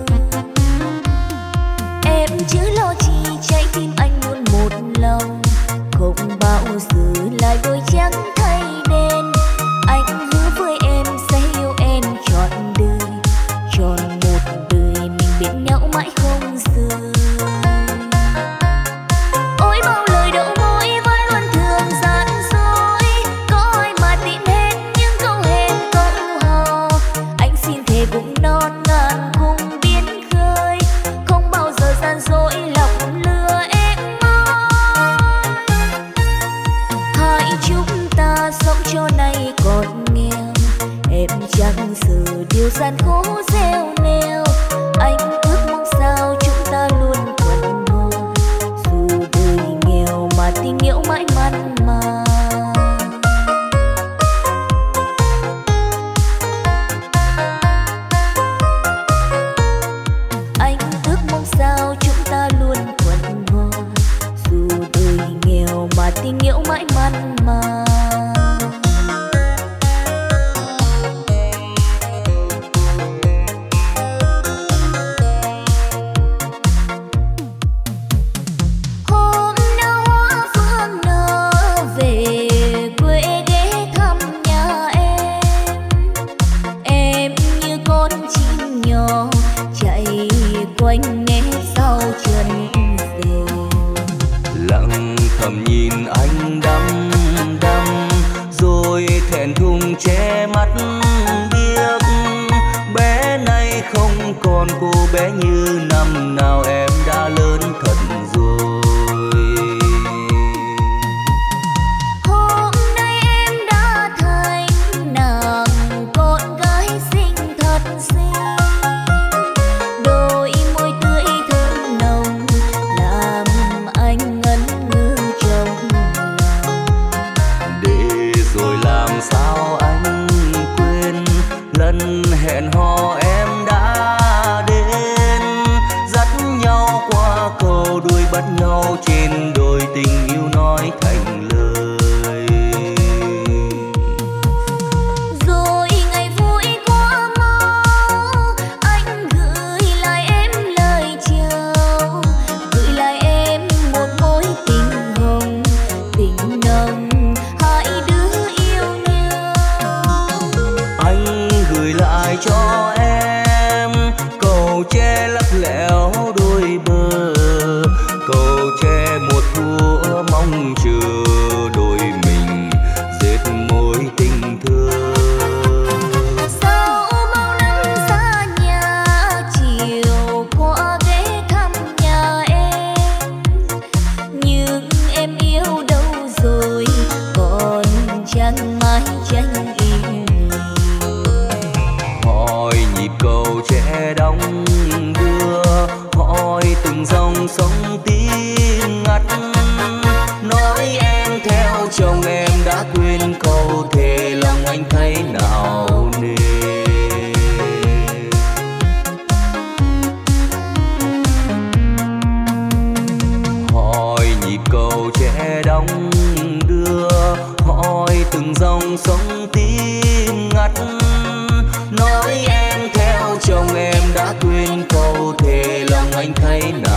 [SPEAKER 2] Em chớ lo chi, trái tim anh luôn một lòng, không bao giờ lại đôi trắng thay đen. Anh hứa với em sẽ yêu em trọn đời, trọn một đời mình bên nhau mãi không rời. Ôi bao lời đậu môi vẫn luôn thường gian dối, có ai mà tin hết những câu hẹn câu hò. Anh xin thề cũng non ngàn cùng biến khơi, không bao giờ gian dối lọc lừa em mãi. Hai chúng ta sống cho nay còn nghèo, em chẳng sợ điều gian khổ gieo neo. Anh ước mong sao chúng ta luôn thuận hòa, dù đời nghèo mà tình yêu mãi mặn mà. Anh ước mong sao chúng ta luôn thuận hòa, dù đời nghèo mà tình yêu mãi mặn mà. Hôm nào hoa phương nở về quê ghé thăm nhà em, em như con chim nhỏ chạy quanh nghe sau chân rền.
[SPEAKER 1] Lặng thầm nhìn anh đăm đăm, rồi thẹn thùng che mắt biếc. Bé nay không còn cô bé như năm nào, em đã lớn thật rồi.
[SPEAKER 2] Hôm nay em đã thành nàng con gái xinh thật xinh, đôi môi tươi thơm nồng làm anh ngẩn ngơ trong lòng.
[SPEAKER 1] Để rồi làm sao anh quên lần hẹn hò em đã đến, dắt nhau nhịp cầu tre đong đưa, hỏi từng dòng sông tiếng ngắt. Nói em theo chồng em đã quên câu thề, lòng anh thấy nào nề. Hỏi nhịp cầu tre đong đưa, hỏi từng dòng sông tiếng ngắt. Nói em theo chồng em đã quên câu thề, lòng anh thấy nào